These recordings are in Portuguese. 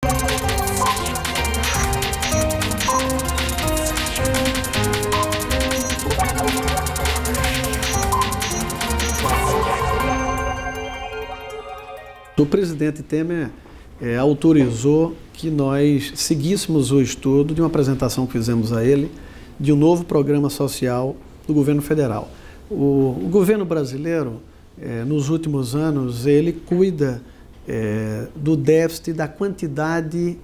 O presidente Temer autorizou que nós seguíssemos o estudo de uma apresentação que fizemos a ele de um novo programa social do governo federal. O governo brasileiro, nos últimos anos, ele cuida do déficit da quantidade,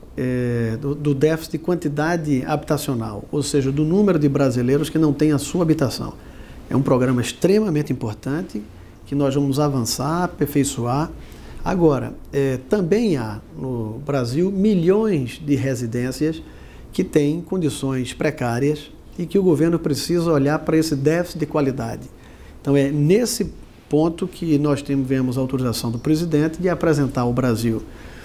do déficit de quantidade habitacional, ou seja, do número de brasileiros que não têm a sua habitação. É um programa extremamente importante que nós vamos avançar, aperfeiçoar. Agora, também há no Brasil milhões de residências que têm condições precárias e que o governo precisa olhar para esse déficit de qualidade. Então, é nesse ponto que nós tivemos a autorização do presidente de apresentar ao Brasil,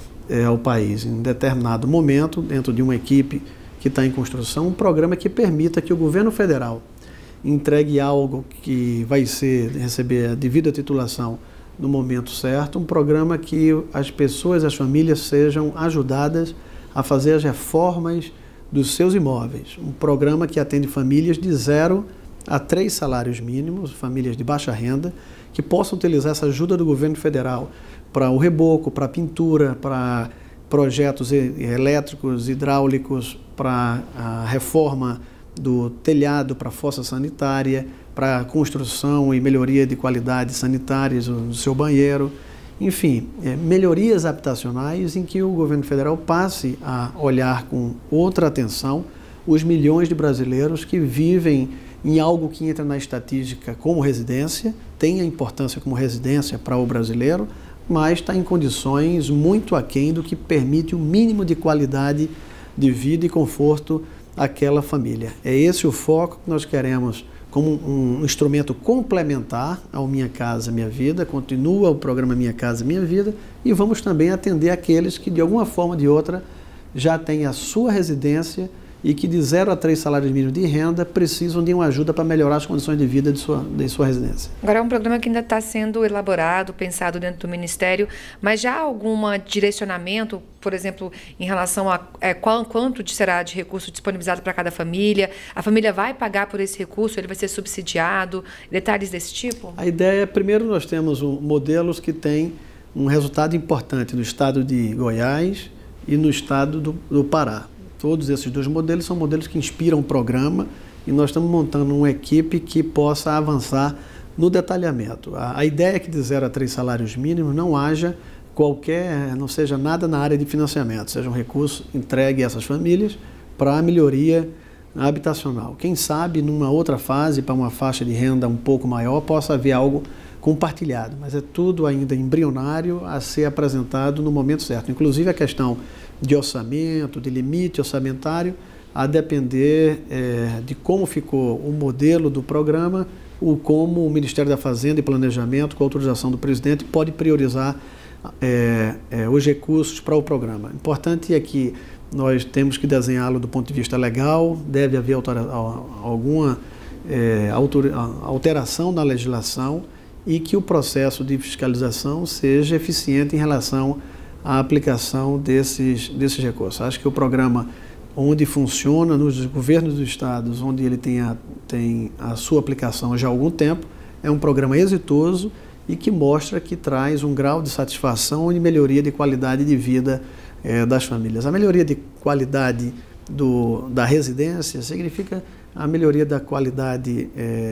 ao país, em determinado momento, dentro de uma equipe que está em construção, um programa que permita que o governo federal entregue algo que vai receber a devida titulação no momento certo, um programa que as pessoas, as famílias sejam ajudadas a fazer as reformas dos seus imóveis. Um programa que atende famílias de 0 a 3 salários mínimos, famílias de baixa renda, que possam utilizar essa ajuda do governo federal para o reboco, para a pintura, para projetos elétricos, hidráulicos, para a reforma do telhado, para a fossa sanitária, para a construção e melhoria de qualidades sanitárias no seu banheiro. Enfim, melhorias habitacionais em que o governo federal passe a olhar com outra atenção os milhões de brasileiros que vivem em algo que entra na estatística como residência, tem a importância como residência para o brasileiro, mas está em condições muito aquém do que permite o mínimo de qualidade de vida e conforto àquela família. É esse o foco que nós queremos como um instrumento complementar ao Minha Casa Minha Vida, continua o programa Minha Casa Minha Vida, e vamos também atender aqueles que de alguma forma ou de outra já têm a sua residência e que de 0 a 3 salários mínimos de renda precisam de uma ajuda para melhorar as condições de vida de sua residência. Agora é um programa que ainda está sendo elaborado, pensado dentro do Ministério, mas já há algum direcionamento, por exemplo, em relação a quanto será de recurso disponibilizado para cada família? A família vai pagar por esse recurso? Ele vai ser subsidiado? Detalhes desse tipo? A ideia é, primeiro, nós temos modelos que têm um resultado importante no estado de Goiás e no estado do Pará. Todos esses dois modelos são modelos que inspiram o programa e nós estamos montando uma equipe que possa avançar no detalhamento. A ideia é que de 0 a 3 salários mínimos não seja nada na área de financiamento, seja um recurso entregue a essas famílias para a melhoria habitacional. Quem sabe, numa outra fase, para uma faixa de renda um pouco maior, possa haver algo compartilhado, mas é tudo ainda embrionário a ser apresentado no momento certo. Inclusive a questão de orçamento, de limite orçamentário, a depender de como ficou o modelo do programa, como o Ministério da Fazenda e Planejamento, com a autorização do presidente, pode priorizar os recursos para o programa. Importante é que nós temos que desenhá-lo do ponto de vista legal, deve haver alguma alteração na legislação e que o processo de fiscalização seja eficiente em relação à aplicação desses recursos. Acho que o programa, onde funciona nos governos dos estados, onde ele tem a sua aplicação já há algum tempo, é um programa exitoso e que mostra que traz um grau de satisfação e melhoria de qualidade de vida das famílias. A melhoria de qualidade da residência significa a melhoria da qualidade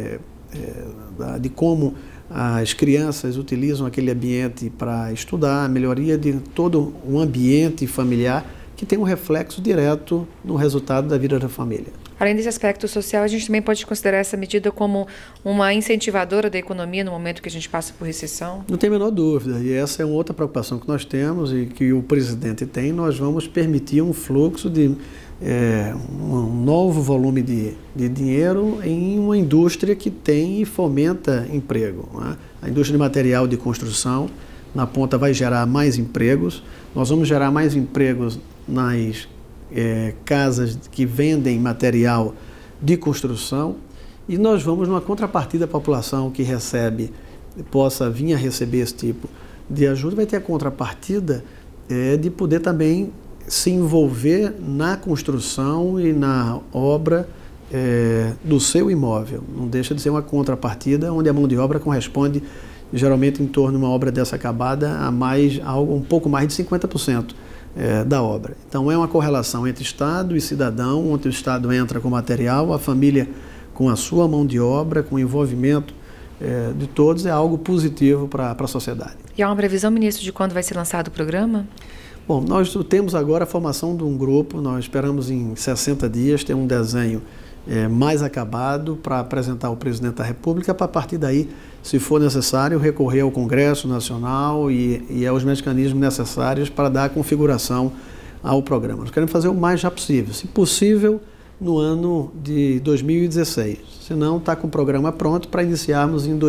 de como as crianças utilizam aquele ambiente para estudar, a melhoria de todo o ambiente familiar que tem um reflexo direto no resultado da vida da família. Além desse aspecto social, a gente também pode considerar essa medida como uma incentivadora da economia no momento que a gente passa por recessão? Não tem a menor dúvida, e essa é uma outra preocupação que nós temos e que o presidente tem. Nós vamos permitir um fluxo de um novo volume de dinheiro em uma indústria que tem e fomenta emprego, não é? A indústria de material de construção, na ponta, vai gerar mais empregos. Nós vamos gerar mais empregos nas casas que vendem material de construção e nós vamos, numa contrapartida, a população que possa vir a receber esse tipo de ajuda, vai ter a contrapartida de poder também se envolver na construção e na obra do seu imóvel. Não deixa de ser uma contrapartida onde a mão de obra corresponde geralmente em torno de uma obra dessa acabada a algo um pouco mais de 50% da obra. Então é uma correlação entre Estado e cidadão, onde o Estado entra com material, a família com a sua mão de obra, com o envolvimento de todos, é algo positivo para a sociedade. E há uma previsão, ministro, de quando vai ser lançado o programa? Bom, nós temos agora a formação de um grupo, nós esperamos em 60 dias ter um desenho mais acabado para apresentar ao presidente da República, para a partir daí, se for necessário, recorrer ao Congresso Nacional e aos mecanismos necessários para dar configuração ao programa. Nós queremos fazer o mais já possível, se possível no ano de 2016, senão está com o programa pronto para iniciarmos em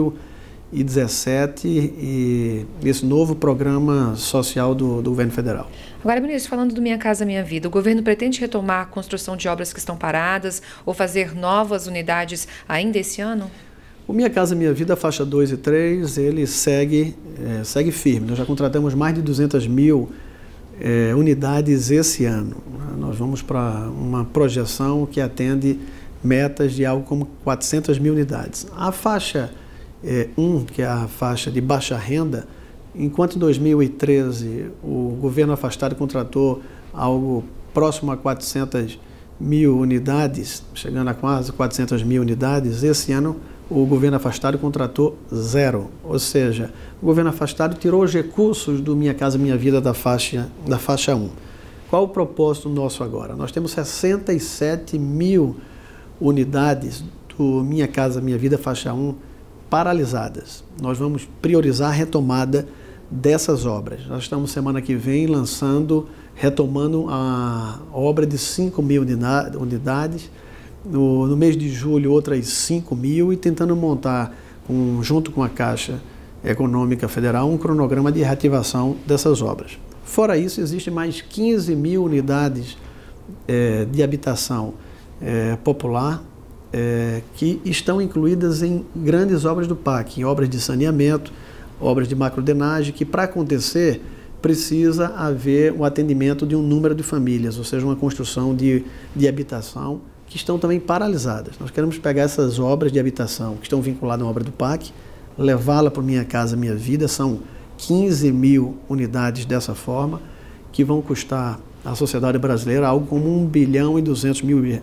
2017 e esse novo programa social do governo federal. Agora, ministro, falando do Minha Casa Minha Vida, o governo pretende retomar a construção de obras que estão paradas ou fazer novas unidades ainda esse ano? O Minha Casa Minha Vida, faixa 2 e 3, ele segue firme. Nós já contratamos mais de 200 mil unidades esse ano. Nós vamos para uma projeção que atende metas de algo como 400 mil unidades. A faixa 1, que é a faixa de baixa renda, enquanto em 2013 o governo afastado contratou algo próximo a 400 mil unidades, chegando a quase 400 mil unidades, esse ano o governo afastado contratou 0. Ou seja, o governo afastado tirou os recursos do Minha Casa Minha Vida da faixa 1. Qual o propósito nosso agora? Nós temos 67 mil unidades do Minha Casa Minha Vida faixa 1 paralisadas. Nós vamos priorizar a retomada dessas obras. Nós estamos semana que vem retomando a obra de 5 mil unidades, no mês de julho outras 5 mil e tentando montar, junto com a Caixa Econômica Federal, um cronograma de reativação dessas obras. Fora isso, existem mais 15 mil unidades de habitação popular que estão incluídas em grandes obras do PAC, em obras de saneamento, obras de macrodenagem, que para acontecer precisa haver o atendimento de um número de famílias, ou seja, uma construção de habitação que estão também paralisadas. Nós queremos pegar essas obras de habitação que estão vinculadas à obra do PAC, levá-la para o Minha Casa Minha Vida, são 15 mil unidades dessa forma, que vão custar à sociedade brasileira algo como 1 bilhão e 200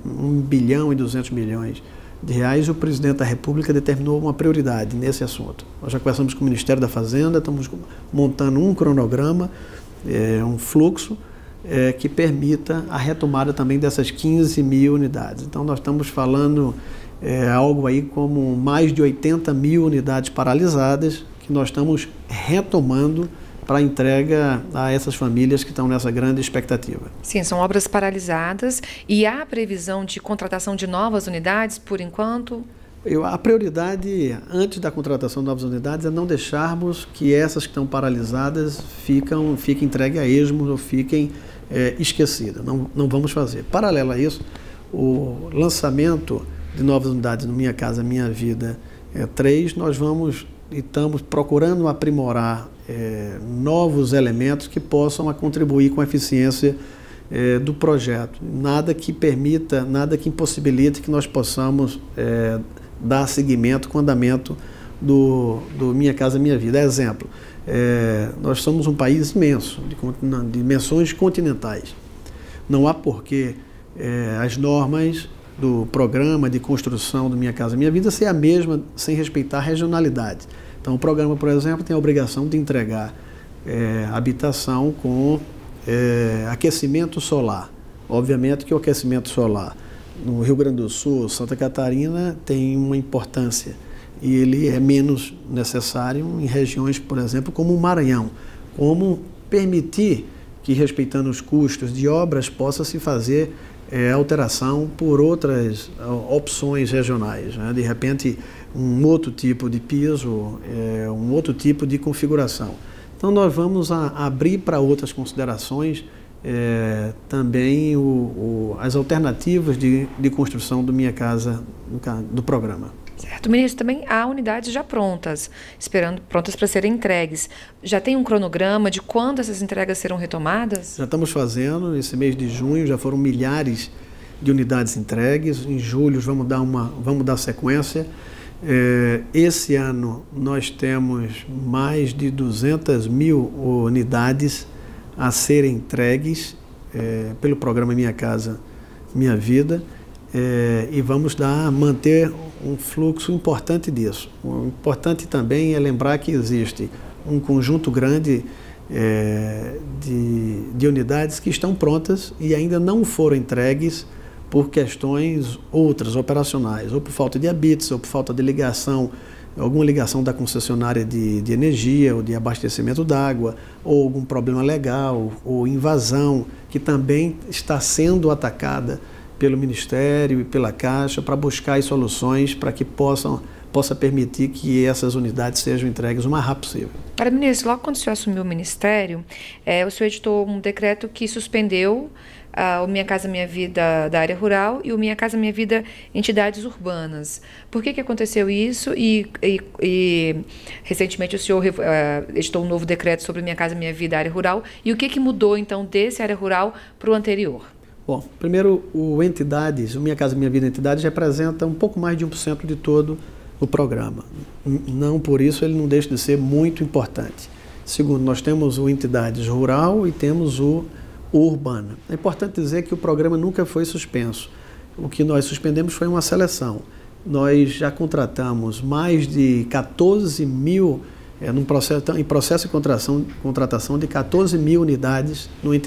milhões de reais. O presidente da República determinou uma prioridade nesse assunto. Nós já conversamos com o Ministério da Fazenda, estamos montando um cronograma, um fluxo que permita a retomada também dessas 15 mil unidades. Então nós estamos falando algo aí como mais de 80 mil unidades paralisadas que nós estamos retomando para entrega a essas famílias que estão nessa grande expectativa. Sim, são obras paralisadas e há previsão de contratação de novas unidades por enquanto? A prioridade, antes da contratação de novas unidades, é não deixarmos que essas que estão paralisadas fiquem entregues a esmo ou fiquem esquecidas. Não vamos fazer. Paralelo a isso, o lançamento de novas unidades no Minha Casa Minha Vida 3, nós estamos procurando aprimorar novos elementos que possam contribuir com a eficiência do projeto. Nada que permita, nada que impossibilite que nós possamos dar seguimento com o andamento do Minha Casa Minha Vida. Exemplo, nós somos um país imenso, de dimensões continentais. Não há porquê as normas do programa de construção do Minha Casa Minha Vida ser a mesma, sem respeitar a regionalidade. Então, o programa, por exemplo, tem a obrigação de entregar habitação com aquecimento solar. Obviamente que o aquecimento solar no Rio Grande do Sul, Santa Catarina, tem uma importância e ele é menos necessário em regiões, por exemplo, como o Maranhão. Como permitir que, respeitando os custos de obras, possa se fazer alteração por outras opções regionais, né? De repente, um outro tipo de piso, um outro tipo de configuração. Então, nós vamos abrir para outras considerações também as alternativas de construção do Minha Casa, do programa. Certo, ministro, também há unidades já prontas, prontas para serem entregues. Já tem um cronograma de quando essas entregas serão retomadas? Já estamos fazendo, nesse mês de junho já foram milhares de unidades entregues, em julho vamos dar sequência. Esse ano nós temos mais de 200 mil unidades a serem entregues pelo programa Minha Casa Minha Vida, e vamos manter um fluxo importante disso. O importante também é lembrar que existe um conjunto grande de unidades que estão prontas e ainda não foram entregues por questões outras, operacionais, ou por falta de habites, ou por falta de ligação, alguma ligação da concessionária de energia ou de abastecimento d'água, ou algum problema legal, ou invasão, que também está sendo atacada pelo Ministério e pela Caixa para buscar as soluções para que possa permitir que essas unidades sejam entregues o mais rápido possível. Para ministro, logo quando o senhor assumiu o Ministério, o senhor editou um decreto que suspendeu o Minha Casa Minha Vida da área rural e o Minha Casa Minha Vida entidades urbanas. Por que aconteceu isso? E recentemente o senhor editou um novo decreto sobre Minha Casa Minha Vida área rural. E o que mudou, então, desse área rural para o anterior? Bom, primeiro, o Minha Casa Minha Vida Entidades representa um pouco mais de 1% de todo o programa. Não por isso ele não deixa de ser muito importante. Segundo, nós temos o Entidades Rural e temos o Urbana. É importante dizer que o programa nunca foi suspenso. O que nós suspendemos foi uma seleção. Nós já contratamos mais de 14 mil, em processo de contratação de 14 mil unidades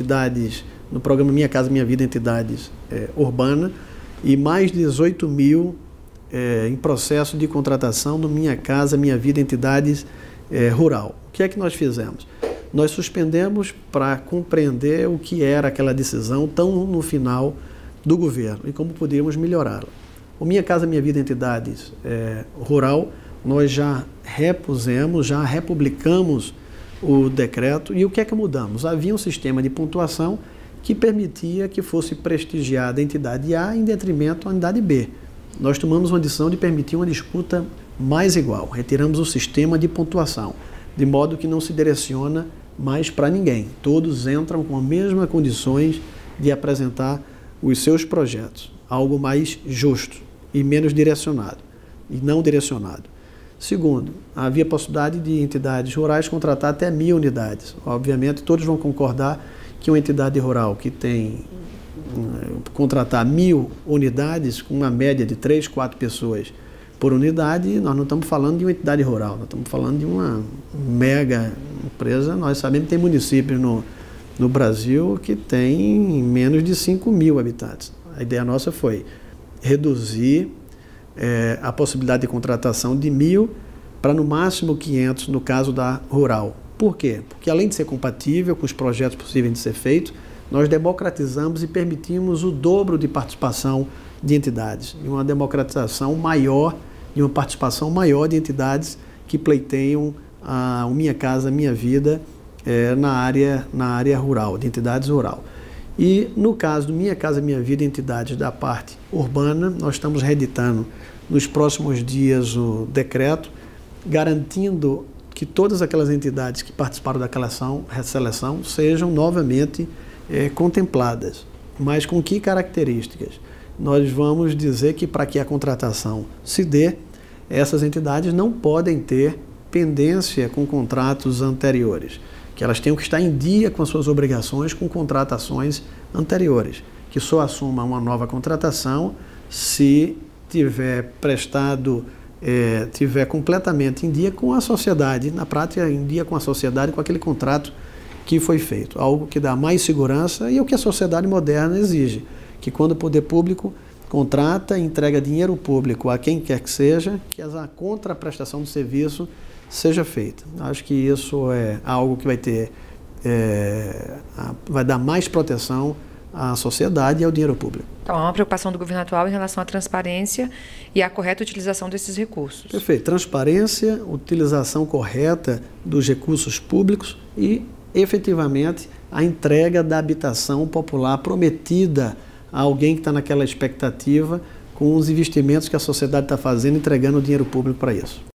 no programa Minha Casa Minha Vida Entidades Urbana, e mais de 18 mil em processo de contratação no Minha Casa Minha Vida Entidades Rural. O que é que nós fizemos? Nós suspendemos para compreender o que era aquela decisão tão no final do governo e como poderíamos melhorá-la. O Minha Casa Minha Vida Entidades Rural, nós já repusemos, já republicamos o decreto. E o que é que mudamos? Havia um sistema de pontuação que permitia que fosse prestigiada a entidade A em detrimento da unidade B. Nós tomamos uma decisão de permitir uma disputa mais igual. Retiramos o sistema de pontuação, de modo que não se direciona mais para ninguém. Todos entram com as mesmas condições de apresentar os seus projetos. Algo mais justo e menos direcionado, e não direcionado. Segundo, havia possibilidade de entidades rurais contratar até 1.000 unidades. Obviamente, todos vão concordar que uma entidade rural que tem contratar 1.000 unidades, com uma média de 3, 4 pessoas por unidade, nós não estamos falando de uma entidade rural, nós estamos falando de uma mega empresa. Nós sabemos que tem municípios no Brasil que tem menos de 5.000 habitantes. A ideia nossa foi reduzir a possibilidade de contratação de 1.000 para no máximo 500 no caso da rural. Por quê? Porque além de ser compatível com os projetos possíveis de ser feitos, nós democratizamos e permitimos o dobro de participação de entidades, e uma democratização maior e uma participação maior de entidades que pleiteiam o Minha Casa Minha Vida na área rural, de entidades rural. E no caso do Minha Casa Minha Vida, entidades da parte urbana, nós estamos reeditando nos próximos dias o decreto, garantindo que todas aquelas entidades que participaram daquela seleção sejam novamente contempladas. Mas com que características? Nós vamos dizer que para que a contratação se dê, essas entidades não podem ter pendência com contratos anteriores, que elas tenham que estar em dia com as suas obrigações com contratações anteriores, que só assuma uma nova contratação se tiver tiver completamente em dia com a sociedade, na prática em dia com a sociedade, com aquele contrato que foi feito, algo que dá mais segurança e é o que a sociedade moderna exige, que quando o poder público contrata e entrega dinheiro público a quem quer que seja, que a contraprestação do serviço seja feita. Acho que isso é algo que vai dar mais proteção à sociedade e ao dinheiro público. Então, há uma preocupação do governo atual em relação à transparência e à correta utilização desses recursos. Perfeito. Transparência, utilização correta dos recursos públicos e, efetivamente, a entrega da habitação popular prometida a alguém que está naquela expectativa com os investimentos que a sociedade está fazendo, entregando dinheiro público para isso.